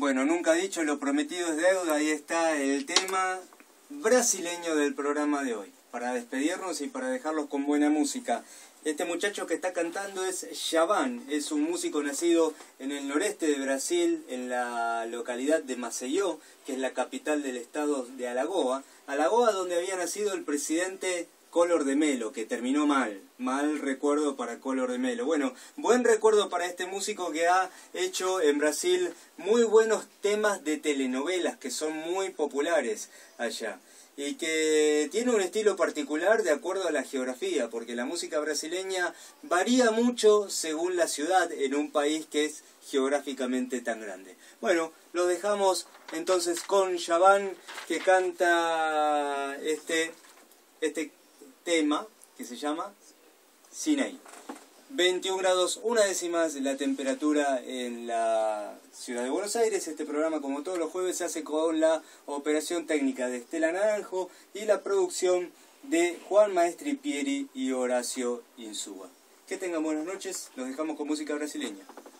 Bueno, nunca dicho, lo prometido es deuda. Ahí está el tema brasileño del programa de hoy, para despedirnos y para dejarlos con buena música. Este muchacho que está cantando es Djavan, es un músico nacido en el noreste de Brasil, en la localidad de Maceió, que es la capital del estado de Alagoas. Alagoas, donde había nacido el presidente Collor de Mello, que terminó mal recuerdo para Collor de Mello. Bueno, buen recuerdo para este músico que ha hecho en Brasil muy buenos temas de telenovelas que son muy populares allá. Y que tiene un estilo particular de acuerdo a la geografía, porque la música brasileña varía mucho según la ciudad en un país que es geográficamente tan grande. Bueno, lo dejamos entonces con Djavan, que canta este tema que se llama Sinai. 21 grados, una décimas la temperatura en la ciudad de Buenos Aires. Este programa, como todos los jueves, se hace con la operación técnica de Estela Naranjo y la producción de Juan Maestri Pieri y Horacio Insúa. Que tengan buenas noches, los dejamos con música brasileña.